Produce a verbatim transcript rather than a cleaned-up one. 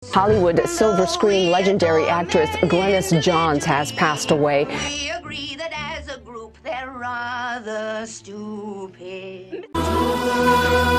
Hollywood silver screen legendary actress Glynis Johns has passed away. We agree that as a group they're rather stupid.